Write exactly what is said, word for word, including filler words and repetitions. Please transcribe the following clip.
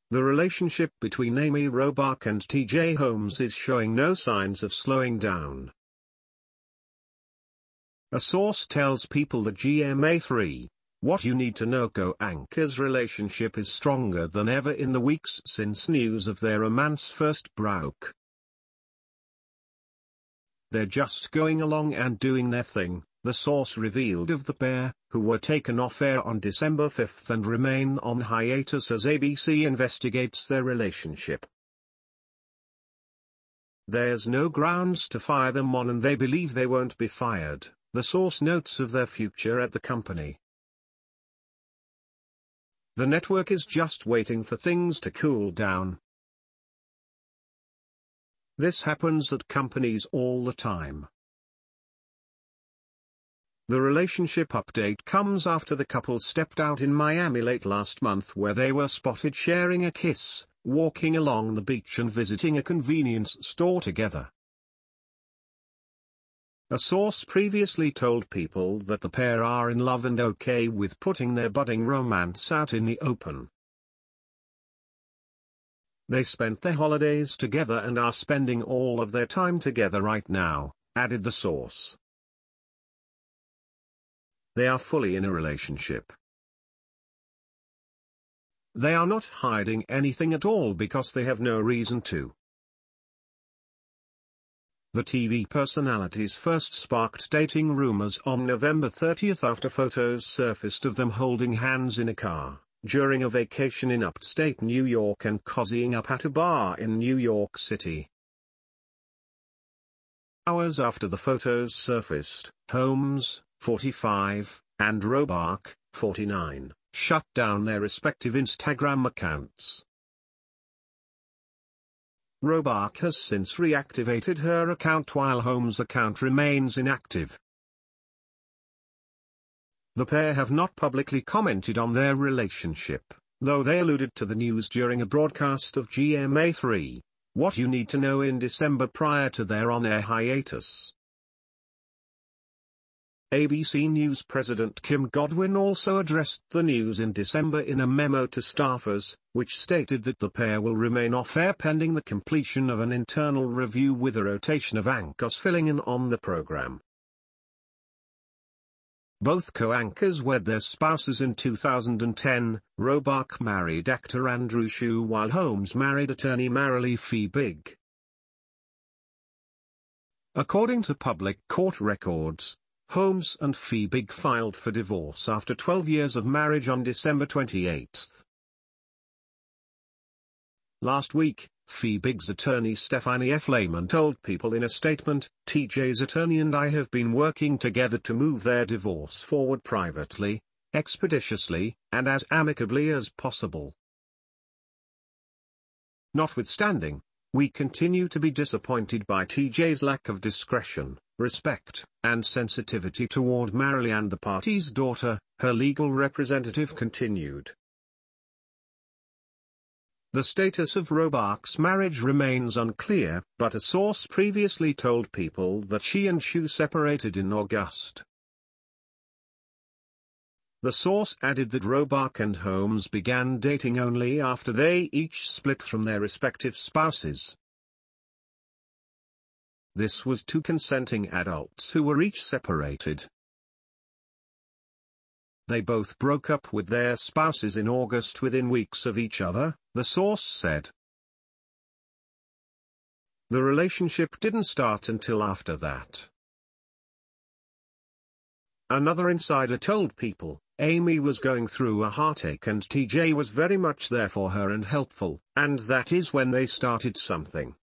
The relationship between Amy Robach and T J Holmes is showing no signs of slowing down. A source tells People that G M A three, What You Need to Know co-anchors' relationship is stronger than ever in the weeks since news of their romance first broke. They're just going along and doing their thing, the source revealed of the pair, who were taken off air on December fifth and remain on hiatus as A B C investigates their relationship. There's no grounds to fire them on and they believe they won't be fired, the source notes of their future at the company. The network is just waiting for things to cool down. This happens at companies all the time. The relationship update comes after the couple stepped out in Miami late last month where they were spotted sharing a kiss, walking along the beach and visiting a convenience store together. A source previously told People that the pair are in love and okay with putting their budding romance out in the open. They spent their holidays together and are spending all of their time together right now, added the source. They are fully in a relationship. They are not hiding anything at all because they have no reason to. The T V personalities first sparked dating rumors on November thirtieth after photos surfaced of them holding hands in a car, during a vacation in upstate New York and cozying up at a bar in New York City. Hours after the photos surfaced, Holmes, forty-five, and Robach, forty-nine, shut down their respective Instagram accounts. Robach has since reactivated her account while Holmes' account remains inactive. The pair have not publicly commented on their relationship, though they alluded to the news during a broadcast of G M A three, What You Need to Know in December prior to their on-air hiatus. A B C News President Kim Godwin also addressed the news in December in a memo to staffers, which stated that the pair will remain off-air pending the completion of an internal review with a rotation of anchors filling in on the program. Both co-anchors wed their spouses in two thousand ten, Robach married actor Andrew Shue while Holmes married attorney Marilee Fiebig. According to public court records, Holmes and Fiebig filed for divorce after twelve years of marriage on December twenty-eighth. Last week, Fiebig's attorney Stephanie F. Lehman told People in a statement, T J's attorney and I have been working together to move their divorce forward privately, expeditiously, and as amicably as possible. Notwithstanding, we continue to be disappointed by T J's lack of discretion, respect, and sensitivity toward Marilee and the party's daughter, her legal representative continued. The status of Robach's marriage remains unclear, but a source previously told People that she and Shue separated in August. The source added that Robach and Holmes began dating only after they each split from their respective spouses. This was two consenting adults who were each separated. They both broke up with their spouses in August within weeks of each other, the source said. The relationship didn't start until after that. Another insider told People, Amy was going through a heartache and T J was very much there for her and helpful, and that is when they started something.